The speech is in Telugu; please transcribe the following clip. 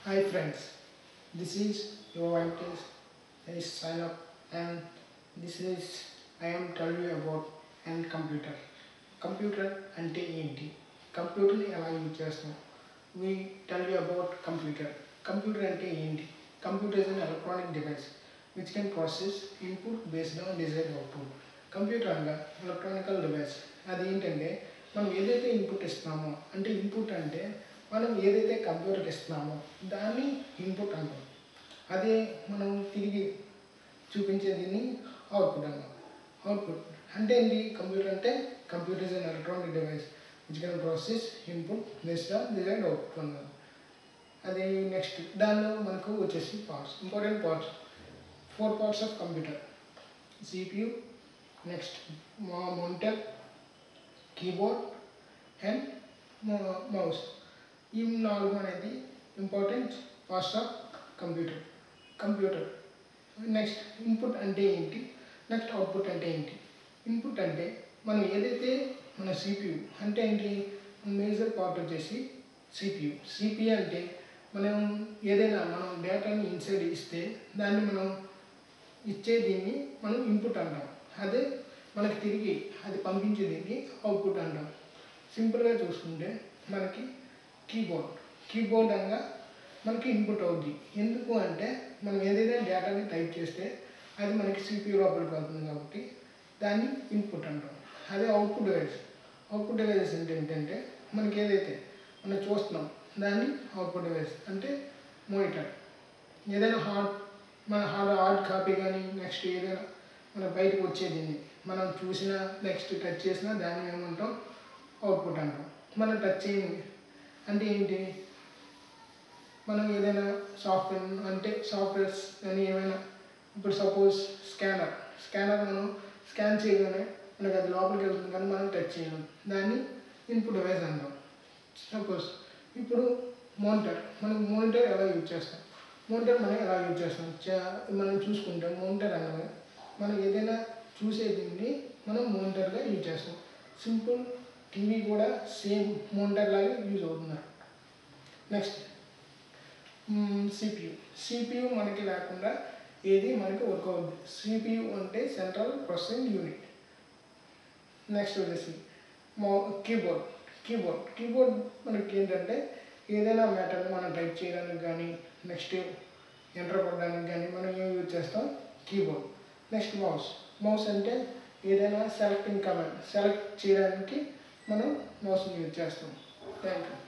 Hi friends, this is your Venkat. Please sign up and this is I am telling you about and computer. Computer అంటే ఏంటి? కంప్యూటర్ని ఎలా యూజ్ చేస్తాం? We tell you about computer. Computer అంటే ఏంటి? Computer is an electronic device which can process input based on desired output. Computer అనగా ఎలక్ట్రానికల్ డివైస్. అది ఏంటంటే మనం ఏదైతే ఇన్పుట్ ఇస్తున్నామో అంటే ఇన్పుట్ అంటే మనం ఏదైతే కంప్యూటర్కి ఇస్తున్నామో దాన్ని ఇన్పుట్ అంటాం. అదే మనం తిరిగి చూపించే దీన్ని అవుట్పుట్ అంటాం. అవుట్పుట్ అంటే ఏంటి? కంప్యూటర్ అంటే computer is an electronic device which can process input based on desired output అన్నాం. అది నెక్స్ట్ దానిలో మనకు వచ్చేసి parts, important parts, 4 parts of computer: CPU, next monitor, keyboard and mouse. ఈ 4 అనేది important parts of computer. Next input అంటే ఏంటి, నెక్స్ట్ అవుట్పుట్ అంటే ఏంటి? ఇన్పుట్ అంటే మనం ఏదైతే మన CPU అంటే ఏంటి, మేజర్ పార్ట్ వచ్చేసి CPU అంటే మనం ఏదైనా మనం డేటాని ఇన్సైడ్ ఇస్తే దాన్ని మనం ఇచ్చే దీన్ని మనం ఇన్పుట్ అంటాం. అదే మనకి తిరిగి అది పంపించే దీన్ని అవుట్పుట్ అంటాం. సింపుల్గా చూసుకుంటే మనకి కీబోర్డ్ అనగా మనకి ఇన్పుట్ అవుద్ది. ఎందుకు అంటే మనం ఏదైనా డేటాని టైప్ చేస్తే అది మనకి CPU లోపలికి వెళ్తుంది కాబట్టి దాన్ని ఇన్పుట్ అంటాం. అదే అవుట్పుట్ డివైస్ అంటే ఏంటంటే మనకి ఏదైతే మనం చూస్తున్నాం దాన్ని అవుట్పుట్ డివైస్ అంటే మానిటర్. ఏదైనా హార్డ్ కాపీ కానీ నెక్స్ట్ ఏదైనా మన బయటకు వచ్చేది మనం చూసినా నెక్స్ట్ టచ్ చేసినా దాన్ని ఏమంటాం, అవుట్పుట్ అంటాం. మనం టచ్ చేయండి అంటే ఏంటి, మనం ఏదైనా సాఫ్ట్వేర్స్ కానీ ఏమైనా, ఇప్పుడు సపోజ్ స్కానర్ మనం స్కాన్ చేయగానే మనకి అది లోపలికి వెళ్తుంది కానీ మనం టచ్ చేయలేం, దాన్ని ఇన్పుట్ డివైస్ అంటాం. సపోజ్ ఇప్పుడు మానిటర్ ఎలా యూజ్ చేస్తాం, మనం చూసుకుంటే మానిటర్ అనగా మనం ఏదైనా చూసేది మనం మానిటర్గా యూజ్ చేస్తాం. సింపుల్ టీవీ కూడా సేమ్ మానిటర్ లాగా యూజ్ అవుతున్నారు. నెక్స్ట్ CPU మనకి లేకుండా ఏది మనకి వర్క్ అవుతుంది. CPU అంటే సెంట్రల్ ప్రాసెసింగ్ యూనిట్. నెక్స్ట్ వచ్చేసి కీబోర్డ్ మనకి ఏంటంటే ఏదైనా మ్యాటర్ని మనం టైప్ చేయడానికి కానీ నెక్స్ట్ ఎంటర్ కొట్టడానికి కానీ మనం ఏం యూజ్ చేస్తాం, కీబోర్డ్. నెక్స్ట్ మౌస్ అంటే ఏదైనా సెలెక్ట్ చేయడానికి మనం మౌస్ని యూజ్ చేస్తాం. Thank you.